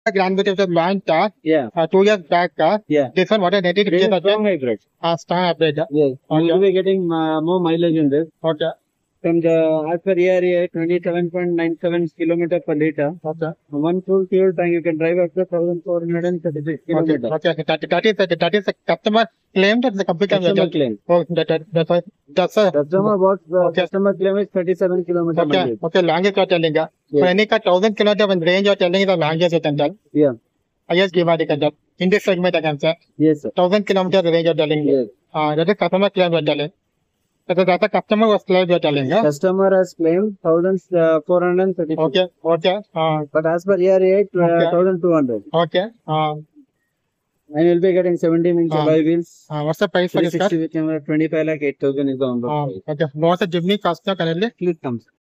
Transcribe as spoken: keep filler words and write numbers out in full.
Grand Vitesse with launch car, Yeah. uh, two years back car. Yeah. This one, what a native This is features strong hybrid. uh, strong upgrade. Yes. You will Okay. be getting uh, more mileage in this. Okay. From the as per E R A, twenty-seven point nine seven kilometer per liter. Okay. One full fuel tank you can drive up to one thousand four hundred thirty-six Okay. kilometers. Okay. That, that is the, that is the customer claim that the computer Customer claim. Oh, that, that, that's why. That's a. Customer about the Okay. customer claim is thirty-seven kilometer Okay. mileage. Okay. Longest you're telling. Yeah. Yes. For any car, thousand kilometer when range you're telling is the longest you can tell. Yeah. I just give out the control. In this segment, I can say Yes, sir. thousand kilometer range you're telling. Yes. Uh, that is customer claim you're telling. That is that the customer was claim you're telling. Yeah. Customer has claimed one thousand four hundred thirty-six. Okay. Okay. Uh, But as per E R A, Okay. one thousand two hundred. okay. Uh, And you'll be getting seventeen inch Ah. alloy wheels. uh, what's the price for three this car? sixty with camera, twenty-five lakh eight thousand is the on road Uh, price. okay. What's the Jimny cost now currently? It comes.